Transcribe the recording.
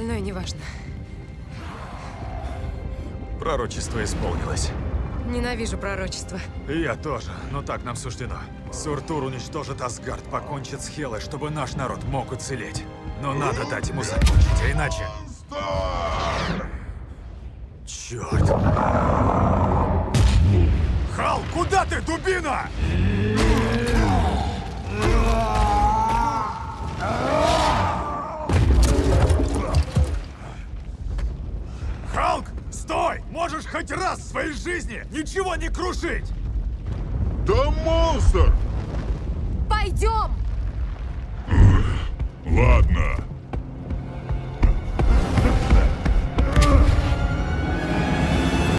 Остальное не важно. Пророчество исполнилось. Ненавижу пророчество. И я тоже, но так нам суждено. Суртур уничтожит Асгард, покончит с Хелой, чтобы наш народ мог уцелеть. Но надо дать ему закончить, а иначе... Черт! Хал, куда ты, дубина? Халк, стой! Можешь хоть раз в своей жизни ничего не крушить! Да монстр! Пойдем! Ладно.